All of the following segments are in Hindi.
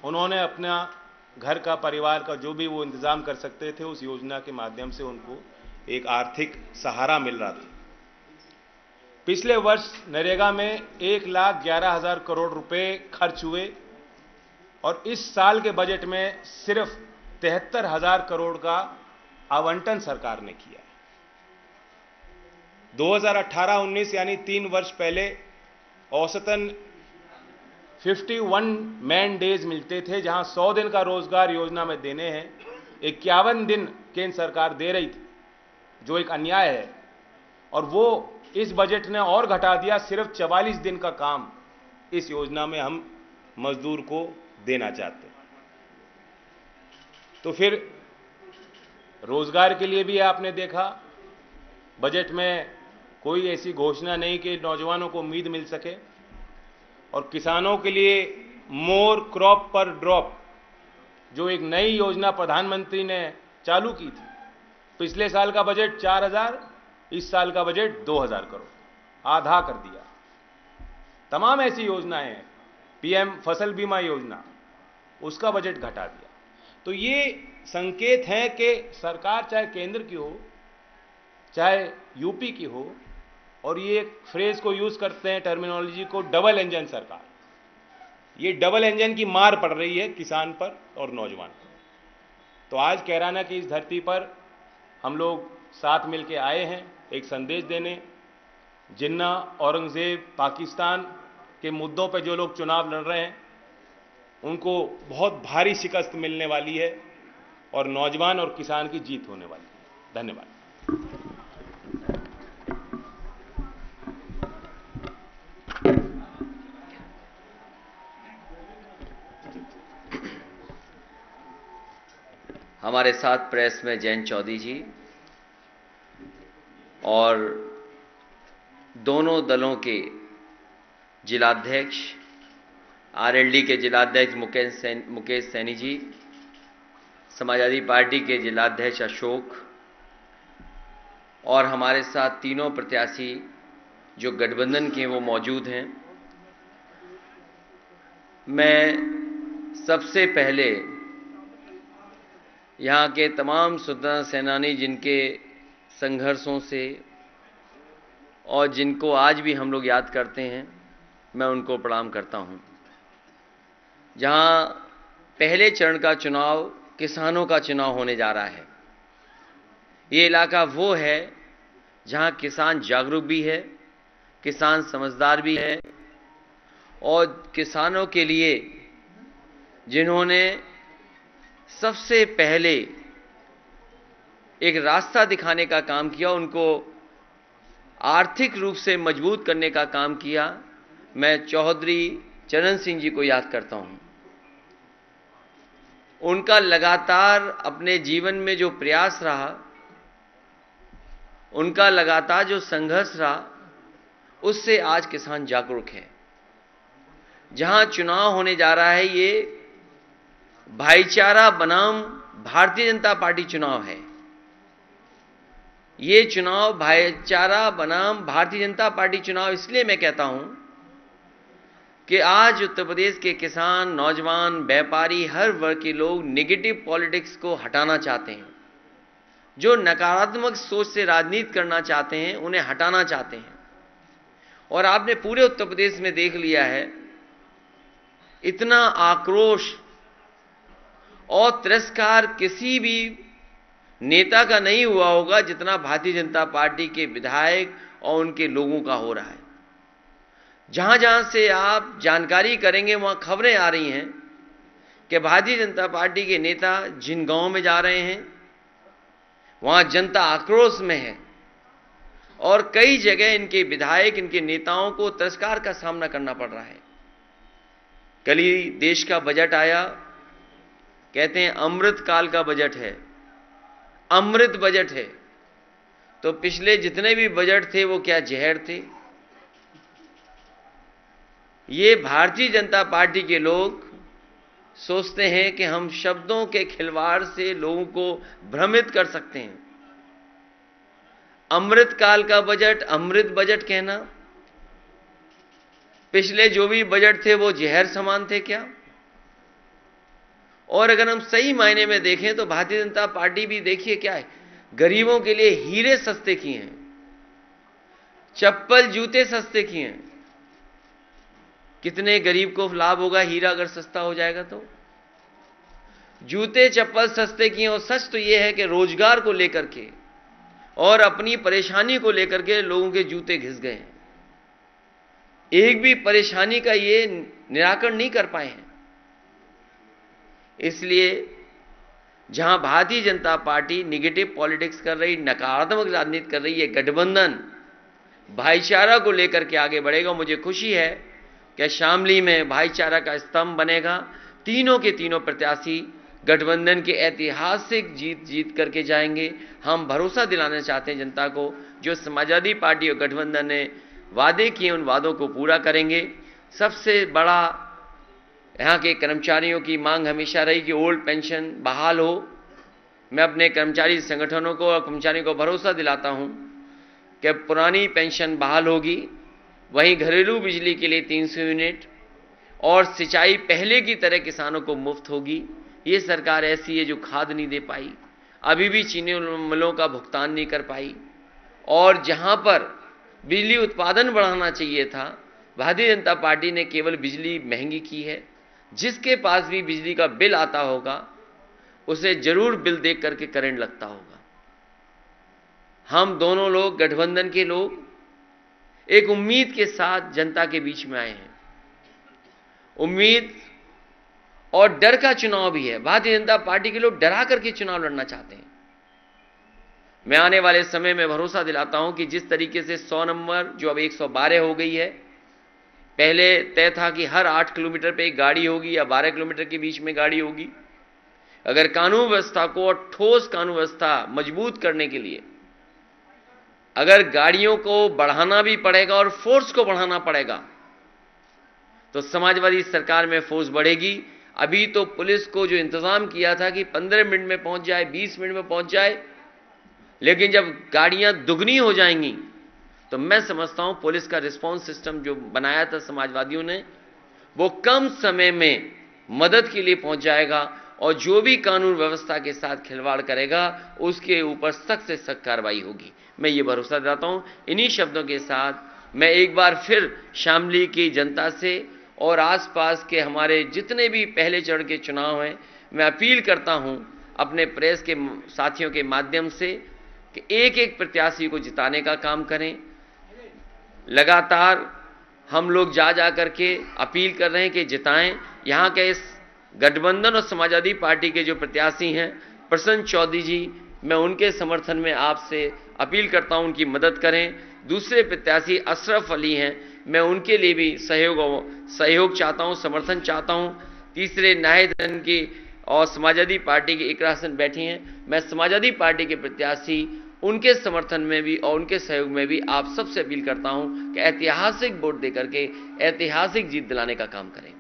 उन्होंने अपना घर का, परिवार का जो भी वो इंतजाम कर सकते थे, उस योजना के माध्यम से उनको एक आर्थिक सहारा मिल रहा था। पिछले वर्ष नरेगा में 1,11,000 करोड़ रुपए खर्च हुए और इस साल के बजट में सिर्फ 73,000 करोड़ का आवंटन सरकार ने किया है। 2018-19 यानी 3 वर्ष पहले औसतन 51 मैन डेज मिलते थे, जहां 100 दिन का रोजगार योजना में देने हैं, 51 दिन केंद्र सरकार दे रही थी, जो एक अन्याय है। और वो इस बजट ने और घटा दिया, सिर्फ 44 दिन का काम इस योजना में हम मजदूर को देना चाहते हैं। तो फिर रोजगार के लिए भी आपने देखा बजट में कोई ऐसी घोषणा नहीं कि नौजवानों को उम्मीद मिल सके। और किसानों के लिए मोर क्रॉप पर ड्रॉप, जो एक नई योजना प्रधानमंत्री ने चालू की थी, पिछले साल का बजट 4,000, इस साल का बजट 2,000 करोड़, आधा कर दिया। तमाम ऐसी योजनाएं हैं, पीएम फसल बीमा योजना, उसका बजट घटा दिया। तो ये संकेत है कि सरकार चाहे केंद्र की हो चाहे यूपी की हो, और ये एक फ्रेज को यूज करते हैं, टर्मिनोलॉजी को, डबल इंजन सरकार। ये डबल इंजन की मार पड़ रही है किसान पर और नौजवान पर। तो आज कैराना की इस धरती पर हम लोग साथ मिलकर आए हैं एक संदेश देने। जिन्ना, औरंगजेब, पाकिस्तान के मुद्दों पर जो लोग चुनाव लड़ रहे हैं, उनको बहुत भारी शिकस्त मिलने वाली है और नौजवान और किसान की जीत होने वाली है। धन्यवाद। हमारे साथ प्रेस में जयंत चौधरी जी और दोनों दलों के जिलाध्यक्ष, आरएलडी के जिलाध्यक्ष मुकेश सैनी जी, समाजवादी पार्टी के जिलाध्यक्ष अशोक, और हमारे साथ तीनों प्रत्याशी जो गठबंधन के वो मौजूद हैं। मैं सबसे पहले यहाँ के तमाम स्वतंत्रता सेनानी जिनके संघर्षों से और जिनको आज भी हम लोग याद करते हैं, मैं उनको प्रणाम करता हूँ। जहाँ पहले चरण का चुनाव किसानों का चुनाव होने जा रहा है, ये इलाका वो है जहाँ किसान जागरूक भी है, किसान समझदार भी है, और किसानों के लिए जिन्होंने सबसे पहले एक रास्ता दिखाने का काम किया, उनको आर्थिक रूप से मजबूत करने का काम किया, मैं चौधरी चरण सिंह जी को याद करता हूं। उनका लगातार अपने जीवन में जो प्रयास रहा, उनका लगातार जो संघर्ष रहा, उससे आज किसान जागरूक है। जहां चुनाव होने जा रहा है, ये भाईचारा बनाम भारतीय जनता पार्टी चुनाव है। ये चुनाव भाईचारा बनाम भारतीय जनता पार्टी चुनाव इसलिए मैं कहता हूं कि आज उत्तर प्रदेश के किसान, नौजवान, व्यापारी, हर वर्ग के लोग नेगेटिव पॉलिटिक्स को हटाना चाहते हैं। जो नकारात्मक सोच से राजनीति करना चाहते हैं, उन्हें हटाना चाहते हैं। और आपने पूरे उत्तर प्रदेश में देख लिया है, इतना आक्रोश और तिरस्कार किसी भी नेता का नहीं हुआ होगा जितना भारतीय जनता पार्टी के विधायक और उनके लोगों का हो रहा है। जहां जहां से आप जानकारी करेंगे, वहां खबरें आ रही हैं कि भारतीय जनता पार्टी के नेता जिन गांवों में जा रहे हैं, वहां जनता आक्रोश में है, और कई जगह इनके विधायक, इनके नेताओं को तिरस्कार का सामना करना पड़ रहा है। कल ही देश का बजट आया, कहते हैं अमृत काल का बजट है, अमृत बजट है। तो पिछले जितने भी बजट थे वो क्या जहर थे? ये भारतीय जनता पार्टी के लोग सोचते हैं कि हम शब्दों के खिलवाड़ से लोगों को भ्रमित कर सकते हैं। अमृत काल का बजट, अमृत बजट कहना, पिछले जो भी बजट थे वो जहर समान थे क्या? और अगर हम सही मायने में देखें तो भारतीय जनता पार्टी भी देखिए क्या है, गरीबों के लिए हीरे सस्ते किए हैं, चप्पल जूते सस्ते किए हैं। कितने गरीब को लाभ होगा हीरा अगर सस्ता हो जाएगा तो? जूते चप्पल सस्ते किए। और सच तो यह है कि रोजगार को लेकर के और अपनी परेशानी को लेकर के लोगों के जूते घिस गए हैं, एक भी परेशानी का ये निराकरण नहीं कर पाए हैं। इसलिए जहां Bharatiya Janata party negative politics कर रही, नकारात्मक राजनीति कर रही है, गठबंधन भाईचारा को लेकर के आगे बढ़ेगा। मुझे खुशी है कि शामली में भाईचारा का स्तंभ बनेगा। तीनों के तीनों प्रत्याशी गठबंधन के ऐतिहासिक जीत करके जाएंगे। हम भरोसा दिलाना चाहते हैं जनता को, जो समाजवादी पार्टी और गठबंधन ने वादे किए उन वादों को पूरा करेंगे। सबसे बड़ा यहाँ के कर्मचारियों की मांग हमेशा रही कि ओल्ड पेंशन बहाल हो। मैं अपने कर्मचारी संगठनों को और कर्मचारियों को भरोसा दिलाता हूँ कि पुरानी पेंशन बहाल होगी। वहीं घरेलू बिजली के लिए 300 यूनिट और सिंचाई पहले की तरह किसानों को मुफ्त होगी। ये सरकार ऐसी है जो खाद नहीं दे पाई, अभी भी चीनी मिलों का भुगतान नहीं कर पाई। और जहां पर बिजली उत्पादन बढ़ाना चाहिए था, भारतीय जनता पार्टी ने केवल बिजली महंगी की है। जिसके पास भी बिजली का बिल आता होगा उसे जरूर बिल देख करके करंट लगता होगा। हम दोनों लोग, गठबंधन के लोग, एक उम्मीद के साथ जनता के बीच में आए हैं। उम्मीद और डर का चुनाव भी है। भारतीय जनता पार्टी के लोग डरा करके चुनाव लड़ना चाहते हैं। मैं आने वाले समय में भरोसा दिलाता हूं कि जिस तरीके से 100 नंबर जो अब 112 हो गई है, पहले तय था कि हर 8 किलोमीटर पे एक गाड़ी होगी या 12 किलोमीटर के बीच में गाड़ी होगी। अगर कानून व्यवस्था को और ठोस कानून व्यवस्था मजबूत करने के लिए अगर गाड़ियों को बढ़ाना भी पड़ेगा और फोर्स को बढ़ाना पड़ेगा तो समाजवादी सरकार में फोर्स बढ़ेगी। अभी तो पुलिस को जो इंतजाम किया था कि 15 मिनट में पहुंच जाए, 20 मिनट में पहुंच जाए, लेकिन जब गाड़ियां दुगनी हो जाएंगी तो मैं समझता हूं पुलिस का रिस्पांस सिस्टम जो बनाया था समाजवादियों ने, वो कम समय में मदद के लिए पहुंच जाएगा और जो भी कानून व्यवस्था के साथ खिलवाड़ करेगा उसके ऊपर सख्त से सख्त कार्रवाई होगी। मैं ये भरोसा दिलाता हूं। इन्हीं शब्दों के साथ मैं एक बार फिर शामली की जनता से और आसपास के हमारे जितने भी पहले चरण के चुनाव हैं, मैं अपील करता हूं अपने प्रेस के साथियों के माध्यम से कि एक एक प्रत्याशी को जिताने का काम करें। लगातार हम लोग जा करके अपील कर रहे हैं कि जिताएं। यहाँ के इस गठबंधन और समाजवादी पार्टी के जो प्रत्याशी हैं प्रसन्न चौधरी जी, मैं उनके समर्थन में आपसे अपील करता हूं उनकी मदद करें। दूसरे प्रत्याशी अशरफ अली हैं, मैं उनके लिए भी सहयोग चाहता हूं, समर्थन चाहता हूं। तीसरे नाहिद की और समाजवादी पार्टी की इकरा हसन बैठी हैं, मैं समाजवादी पार्टी के प्रत्याशी उनके समर्थन में भी और उनके सहयोग में भी आप सबसे अपील करता हूं कि ऐतिहासिक वोट देकर के ऐतिहासिक जीत दिलाने का काम करें।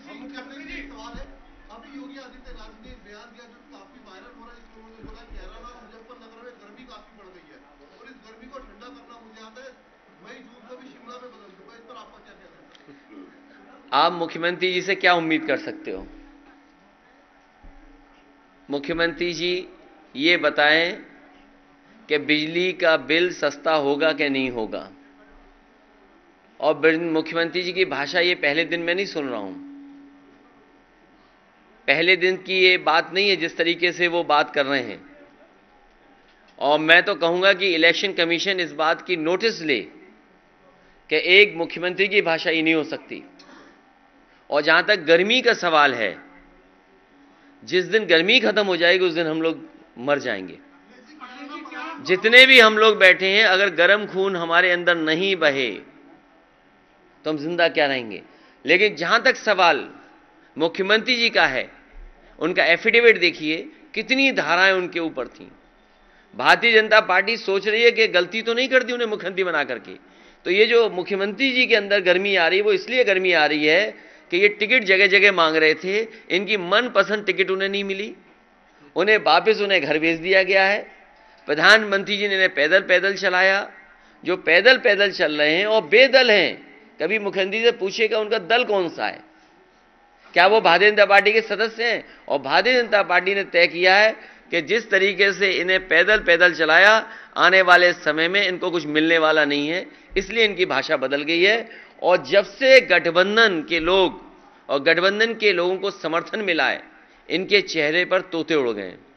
आप मुख्यमंत्री जी से क्या उम्मीद कर सकते हो? मुख्यमंत्री जी ये बताएं कि बिजली का बिल सस्ता होगा कि नहीं होगा। और मुख्यमंत्री जी की भाषा ये पहले दिन में नहीं सुन रहा हूं, पहले दिन की ये बात नहीं है जिस तरीके से वो बात कर रहे हैं। और मैं तो कहूंगा कि इलेक्शन कमीशन इस बात की नोटिस ले कि एक मुख्यमंत्री की भाषा ही नहीं हो सकती। और जहां तक गर्मी का सवाल है, जिस दिन गर्मी खत्म हो जाएगी उस दिन हम लोग मर जाएंगे। जितने भी हम लोग बैठे हैं, अगर गर्म खून हमारे अंदर नहीं बहे तो हम जिंदा क्या रहेंगे। लेकिन जहां तक सवाल मुख्यमंत्री जी का है, उनका एफिडेविट देखिए, कितनी धाराएं उनके ऊपर थी। भारतीय जनता पार्टी सोच रही है कि गलती तो नहीं कर दी उन्हें मुख्यमंत्री बना करके। तो ये जो मुख्यमंत्री जी के अंदर गर्मी आ रही है, वो इसलिए गर्मी आ रही है कि ये टिकट जगह जगह मांग रहे थे, इनकी मनपसंद टिकट उन्हें नहीं मिली, उन्हें वापस उन्हें घर भेज दिया गया है। प्रधानमंत्री जी ने पैदल पैदल चलाया। जो पैदल पैदल चल रहे हैं और बेदल हैं, कभी मुख्यमंत्री से पूछेगा उनका दल कौन सा है, क्या वो भारतीय जनता पार्टी के सदस्य हैं? और भारतीय जनता पार्टी ने तय किया है कि जिस तरीके से इन्हें पैदल पैदल चलाया, आने वाले समय में इनको कुछ मिलने वाला नहीं है, इसलिए इनकी भाषा बदल गई है। और जब से गठबंधन के लोग और गठबंधन के लोगों को समर्थन मिला है, इनके चेहरे पर तोते उड़ गए हैं।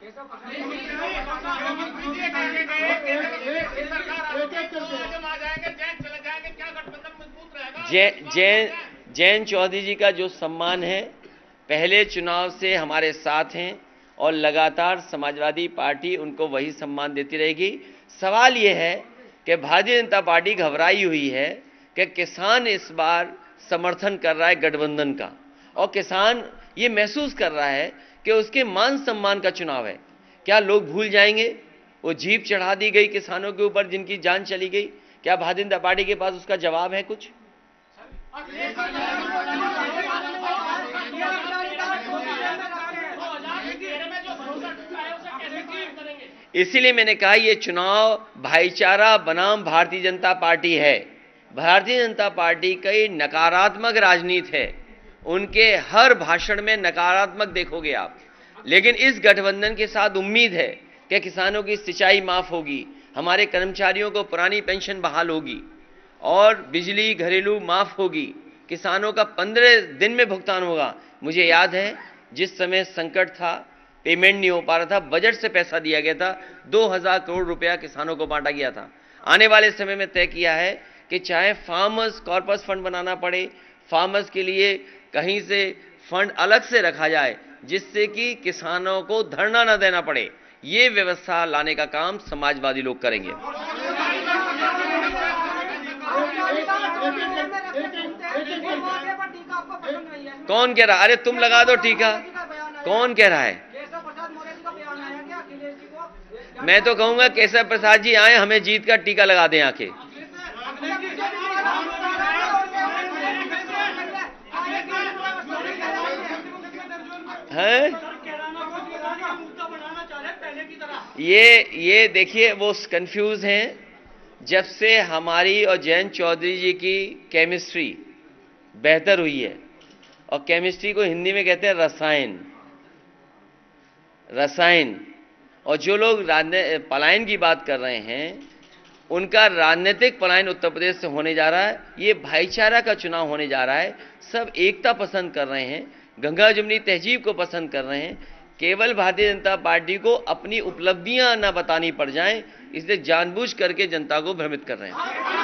जयंत चौधरी जी का जो सम्मान है, पहले चुनाव से हमारे साथ हैं और लगातार समाजवादी पार्टी उनको वही सम्मान देती रहेगी। सवाल यह है कि भारतीय जनता पार्टी घबराई हुई है कि किसान इस बार समर्थन कर रहा है गठबंधन का, और किसान ये महसूस कर रहा है कि उसके मान सम्मान का चुनाव है। क्या लोग भूल जाएंगे वो जीप चढ़ा दी गई किसानों के ऊपर जिनकी जान चली गई? क्या भारतीय जनता पार्टी के पास उसका जवाब है कुछ? इसीलिए मैंने कहा ये चुनाव भाईचारा बनाम भारतीय जनता पार्टी है। भारतीय जनता पार्टी की नकारात्मक राजनीति है, उनके हर भाषण में नकारात्मक देखोगे आप। लेकिन इस गठबंधन के साथ उम्मीद है कि किसानों की सिंचाई माफ होगी, हमारे कर्मचारियों को पुरानी पेंशन बहाल होगी और बिजली घरेलू माफ होगी, किसानों का 15 दिन में भुगतान होगा। मुझे याद है जिस समय संकट था, पेमेंट नहीं हो पा रहा था, बजट से पैसा दिया गया था, 2000 करोड़ रुपया किसानों को बांटा गया था। आने वाले समय में तय किया है कि चाहे फार्मर्स कॉर्पस फंड बनाना पड़े, फार्मर्स के लिए कहीं से फंड अलग से रखा जाए जिससे कि किसानों को धरना न देना पड़े, ये व्यवस्था लाने का काम समाजवादी लोग करेंगे। कौन कह रहा? अरे तुम लगा दो टीका। कौन कह रहा है? मैं तो कहूंगा केशव प्रसाद जी आए, हमें जीत का टीका लगा दें आके। हैं? ये देखिए वो कंफ्यूज हैं। जब से हमारी और जयंत चौधरी जी की केमिस्ट्री बेहतर हुई है, और केमिस्ट्री को हिंदी में कहते हैं रसायन, और जो लोग पलायन की बात कर रहे हैं, उनका राजनीतिक पलायन उत्तर प्रदेश से होने जा रहा है। ये भाईचारा का चुनाव होने जा रहा है। सब एकता पसंद कर रहे हैं, गंगा जमुनी तहजीब को पसंद कर रहे हैं। केवल भारतीय जनता पार्टी को अपनी उपलब्धियां न बतानी पड़ जाएं, इसलिए जानबूझ करके जनता को भ्रमित कर रहे हैं।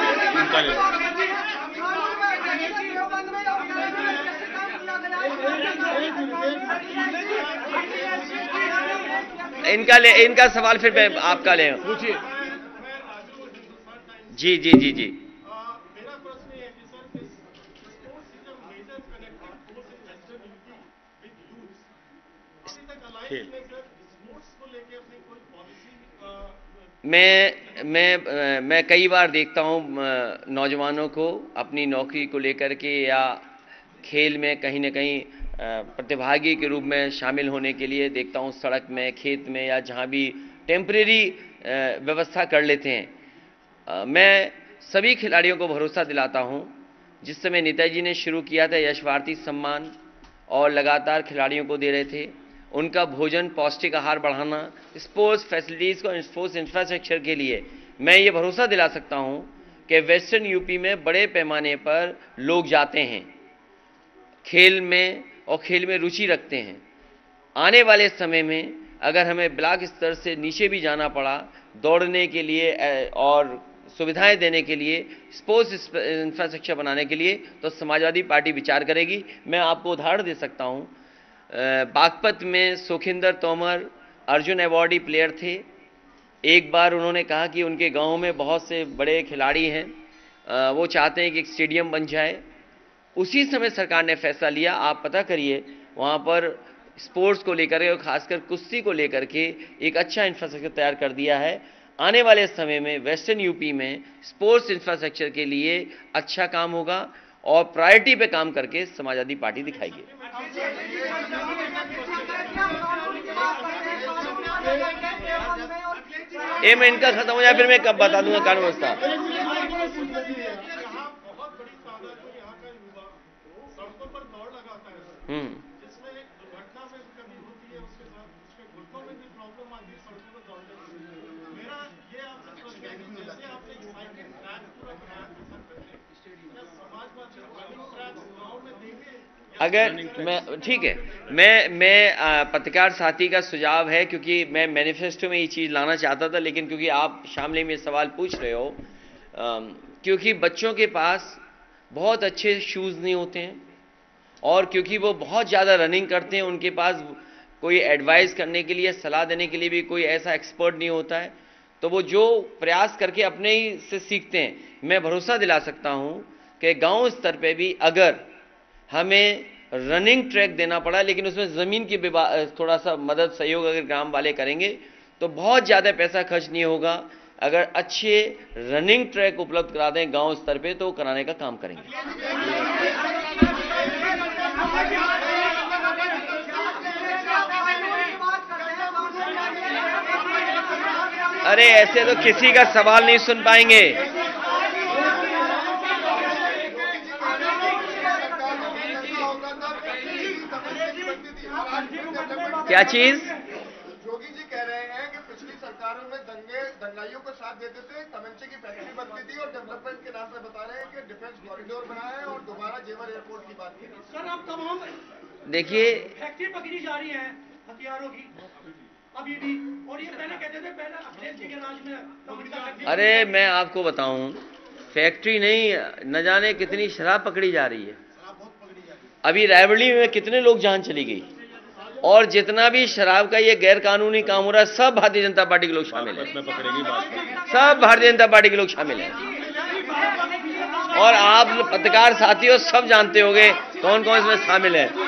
इनका सवाल फिर मैं आपका ले। पूछिए। जी जी जी जी। मेरा प्रश्न है कि sir sports is a major connecting force in western UP with youth. अभी तक अलायंस में सर स्पोर्ट्स को लेके अपनी कोई पॉलिसी? मैं कई बार देखता हूं नौजवानों को अपनी नौकरी को लेकर के या खेल में कहीं न कहीं प्रतिभागी के रूप में शामिल होने के लिए देखता हूं, सड़क में, खेत में या जहां भी टेम्परेरी व्यवस्था कर लेते हैं। मैं सभी खिलाड़ियों को भरोसा दिलाता हूं, जिस समय नेताजी ने शुरू किया था यश भारती सम्मान और लगातार खिलाड़ियों को दे रहे थे, उनका भोजन, पौष्टिक आहार बढ़ाना, स्पोर्ट्स फैसिलिटीज़ को, स्पोर्ट्स इंफ्रास्ट्रक्चर के लिए मैं ये भरोसा दिला सकता हूं कि वेस्टर्न यूपी में बड़े पैमाने पर लोग जाते हैं खेल में और खेल में रुचि रखते हैं। आने वाले समय में अगर हमें ब्लॉक स्तर से नीचे भी जाना पड़ा दौड़ने के लिए और सुविधाएं देने के लिए, स्पोर्ट्स इंफ्रास्ट्रक्चर बनाने के लिए, तो समाजवादी पार्टी विचार करेगी। मैं आपको उदाहरण दे सकता हूं, बागपत में सुखिंदर तोमर अर्जुन अवार्डी प्लेयर थे। एक बार उन्होंने कहा कि उनके गांव में बहुत से बड़े खिलाड़ी हैं, वो चाहते हैं कि एक स्टेडियम बन जाए। उसी समय सरकार ने फैसला लिया, आप पता करिए, वहाँ पर स्पोर्ट्स को लेकर के और खासकर कुश्ती को लेकर के एक अच्छा इंफ्रास्ट्रक्चर तैयार कर दिया है। आने वाले समय में वेस्टर्न यूपी में स्पोर्ट्स इंफ्रास्ट्रक्चर के लिए अच्छा काम होगा और प्रायोरिटी पे काम करके समाजवादी पार्टी दिखाएगी। मैं इनका खत्म हो जाए फिर मैं कब बता दूंगा कानून व्यवस्था। बहुत बड़ी तादाद में यहाँ का युवा सड़कों पर दौड़ लगाता है। अगर मैं ठीक है, मैं पत्रकार साथी का सुझाव है, क्योंकि मैं मैनिफेस्टो में ये चीज लाना चाहता था, लेकिन क्योंकि आप शामली में सवाल पूछ रहे हो, क्योंकि बच्चों के पास बहुत अच्छे शूज नहीं होते हैं और क्योंकि वो बहुत ज्यादा रनिंग करते हैं, उनके पास कोई एडवाइस करने के लिए, सलाह देने के लिए भी कोई ऐसा एक्सपर्ट नहीं होता है, तो वो जो प्रयास करके अपने ही से सीखते हैं। मैं भरोसा दिला सकता हूं कि गांव स्तर पे भी अगर हमें रनिंग ट्रैक देना पड़ा, लेकिन उसमें जमीन की थोड़ा सा मदद सहयोग अगर ग्राम वाले करेंगे तो बहुत ज्यादा पैसा खर्च नहीं होगा। अगर अच्छे रनिंग ट्रैक उपलब्ध करा दें गांव स्तर पे तो कराने का काम करेंगे। अरे ऐसे तो किसी का सवाल नहीं सुन पाएंगे। क्या चीज? जोगी जी कह रहे हैं कि पिछली सरकारों में दंगाइयों को साथ देते थे, तमंचे की फैक्ट्री बनती थी और डेवलपमेंट के नाम पे बता रहे हैं कि डिफेंस कॉरिडोर बना है और दोबारा जेवर एयरपोर्ट की बात की। सर अब तमाम देखिए फैक्ट्री पकड़ी जा रही है हथियारों की अभी भी, और ये पहले कहते थे पहले अखिलेश जी के राज में। अरे मैं आपको बताऊं, फैक्ट्री नहीं, न जाने कितनी शराब पकड़ी जा रही है। अभी रायबरेली में कितने लोग जान चली गई, और जितना भी शराब का ये गैर कानूनी काम हो रहा है सब भारतीय जनता पार्टी के लोग शामिल हैं, सब भारतीय जनता पार्टी के लोग शामिल हैं। और आप पत्रकार साथियों सब जानते होंगे कौन कौन इसमें शामिल है।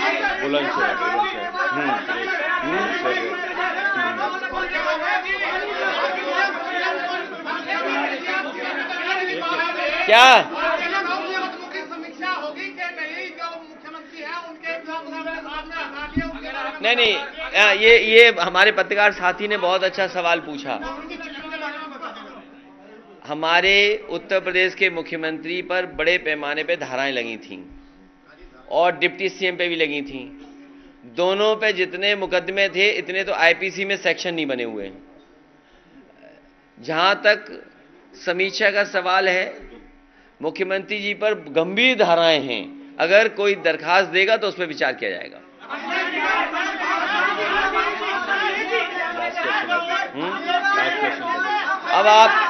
क्या समीक्षा होगी कि नहीं, जो मुख्यमंत्री हैं उनके नहीं, ये हमारे पत्रकार साथी ने बहुत अच्छा सवाल पूछा। हमारे उत्तर प्रदेश के मुख्यमंत्री पर बड़े पैमाने पे धाराएं लगी थीं और डिप्टी सीएम पे भी लगी थीं। दोनों पे जितने मुकदमे थे इतने तो आईपीसी में सेक्शन नहीं बने हुए। जहां तक समीक्षा का सवाल है, मुख्यमंत्री जी पर गंभीर धाराएं हैं, अगर कोई दरखास्त देगा तो उस पर विचार किया जाएगा। अब आप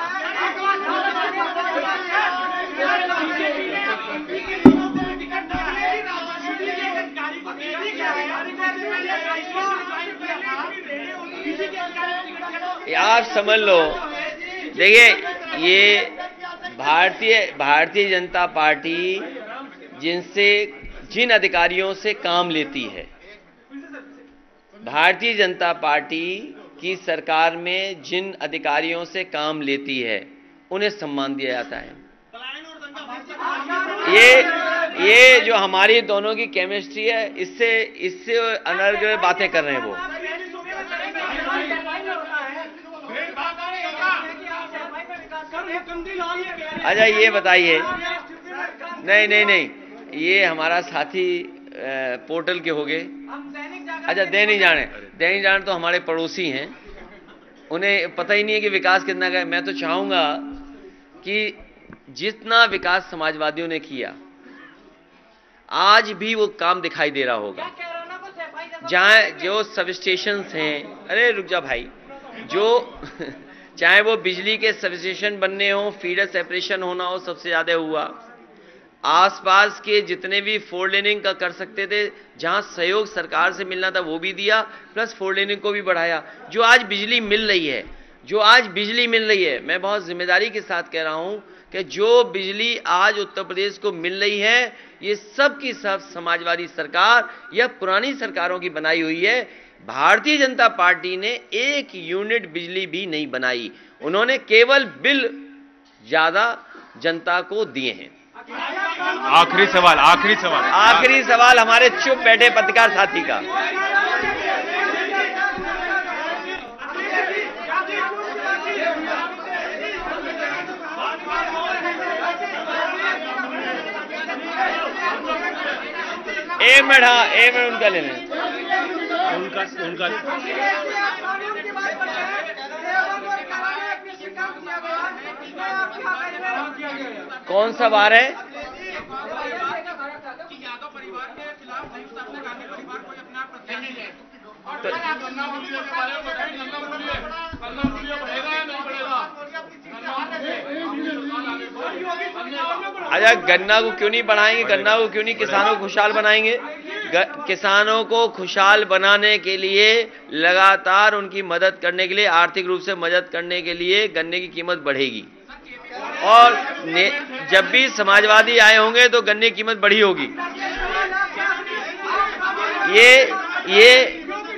समझ लो, देखिए ये भारतीय जनता पार्टी जिन अधिकारियों से काम लेती है, भारतीय जनता पार्टी की सरकार में जिन अधिकारियों से काम लेती है उन्हें सम्मान दिया जाता है। ये जो हमारी दोनों की केमिस्ट्री है, इससे अनर्गल बातें कर रहे हैं वो। अच्छा ये बताइए, नहीं, ये हमारा साथी पोर्टल के हो गए। अच्छा दैनिक जाने तो हमारे पड़ोसी हैं, उन्हें पता ही नहीं है कि विकास कितना का है। मैं तो चाहूंगा कि जितना विकास समाजवादियों ने किया आज भी वो काम दिखाई दे रहा होगा। जहां जो सब स्टेशन हैं, अरे रुक जा भाई, जो चाहे वो बिजली के सब स्टेशन बनने हो, फीडर सेपरेशन होना हो, सबसे ज्यादा हुआ। आसपास के जितने भी फोर लेनिंग का कर सकते थे, जहां सहयोग सरकार से मिलना था वो भी दिया, प्लस फोर लेनिंग को भी बढ़ाया। जो आज बिजली मिल रही है, मैं बहुत जिम्मेदारी के साथ कह रहा हूं कि जो बिजली आज उत्तर प्रदेश को मिल रही है, ये सब की सब समाजवादी सरकार या पुरानी सरकारों की बनाई हुई है। भारतीय जनता पार्टी ने एक यूनिट बिजली भी नहीं बनाई, उन्होंने केवल बिल ज्यादा जनता को दिए हैं। आखिरी सवाल हमारे चुप बैठे पत्रकार साथी का। एक मिनट उनका ले लें। उनका कौन सा वार है? अच्छा, गन्ना को क्यों नहीं बढ़ाएंगे? गन्ना को क्यों नहीं किसानों को खुशहाल बनाएंगे? किसानों को खुशहाल बनाने के लिए, लगातार उनकी मदद करने के लिए, आर्थिक रूप से मदद करने के लिए गन्ने की कीमत बढ़ेगी। और जब भी समाजवादी आए होंगे तो गन्ने की कीमत बढ़ी होगी। ये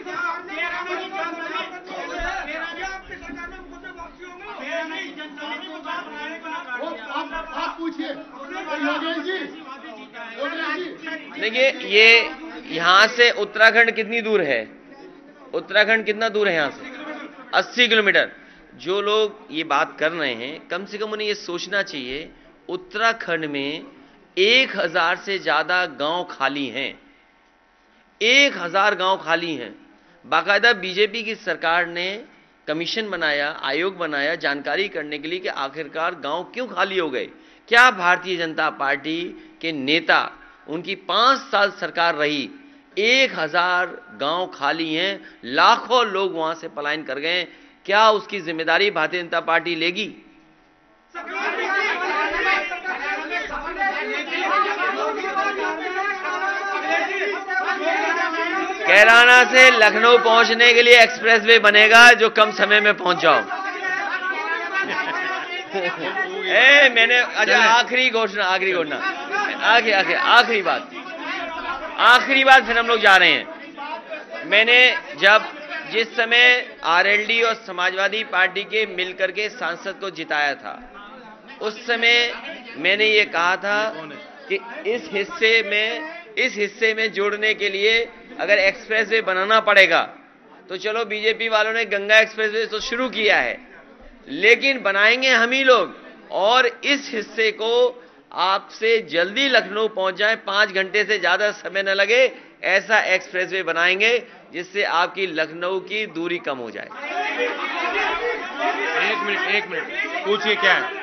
देखिए, ये यहां से उत्तराखंड कितनी दूर है? उत्तराखंड कितना दूर है यहां से? 80 किलोमीटर। जो लोग ये बात कर रहे हैं, कम से कम उन्हें ये सोचना चाहिए, उत्तराखंड में 1000 से ज्यादा गांव खाली हैं। 1000 गांव खाली हैं। बाकायदा बीजेपी की सरकार ने कमीशन बनाया, आयोग बनाया जानकारी करने के लिए कि आखिरकार गांव क्यों खाली हो गए। क्या भारतीय जनता पार्टी के नेता, उनकी 5 साल सरकार रही, 1000 गांव खाली हैं, लाखों लोग वहां से पलायन कर गए, क्या उसकी जिम्मेदारी भारतीय जनता पार्टी लेगी? कैराना से लखनऊ पहुंचने के लिए एक्सप्रेसवे बनेगा जो कम समय में पहुंच जाओ। मैंने अच्छा, आखिरी बात, फिर हम लोग जा रहे हैं। मैंने जिस समय आरएलडी और समाजवादी पार्टी के मिलकर के सांसद को जिताया था, उस समय मैंने ये कहा था कि इस हिस्से में जोड़ने के लिए अगर एक्सप्रेसवे बनाना पड़ेगा तो चलो, बीजेपी वालों ने गंगा एक्सप्रेसवे तो शुरू किया है, लेकिन बनाएंगे हम ही लोग, और इस हिस्से को आपसे जल्दी लखनऊ पहुंच जाए, 5 घंटे से ज्यादा समय न लगे, ऐसा एक्सप्रेसवे बनाएंगे जिससे आपकी लखनऊ की दूरी कम हो जाए। एक मिनट पूछिए क्या है?